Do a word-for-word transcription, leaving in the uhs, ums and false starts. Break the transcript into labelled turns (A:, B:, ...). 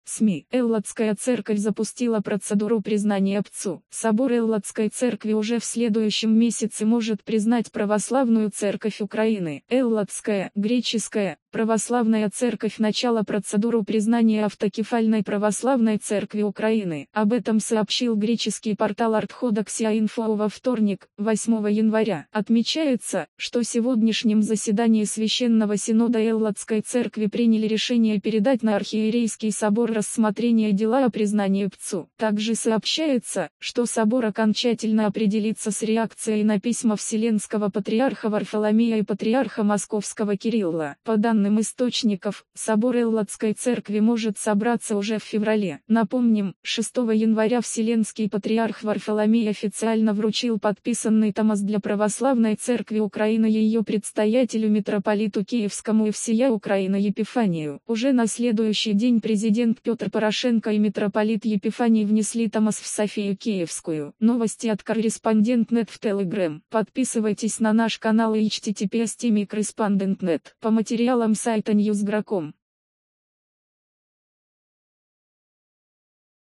A: СМИ. Элладская церковь запустила процедуру признания ПЦУ. Собор Элладской церкви уже в следующем месяце может признать Православную церковь Украины. Элладская, греческая, Православная церковь начала процедуру признания автокефальной Православной церкви Украины. Об этом сообщил греческий портал Orthodoxia.info во вторник, восьмого января. Отмечается, что в сегодняшнем заседании Священного Синода Элладской церкви приняли решение передать на Архиерейский собор рассмотрение дела о признании ПЦУ. Также сообщается, что собор окончательно определится с реакцией на письма Вселенского патриарха Варфоломея и патриарха Московского Кирилла. По данным источников, собор Элладской церкви может собраться уже в феврале. Напомним, шестого января Вселенский патриарх Варфоломей официально вручил подписанный томос для Православной церкви Украины ее предстоятелю митрополиту Киевскому и всея Украины Епифанию. Уже на следующий день президент Петр Порошенко и митрополит Епифаний внесли томос в Софию Киевскую. Новости от Корреспондент точка нет в Telegram. Подписывайтесь на наш канал и эйч ти ти пи эс точка корреспондент точка нет. По материалам сайта ньюс точка гром.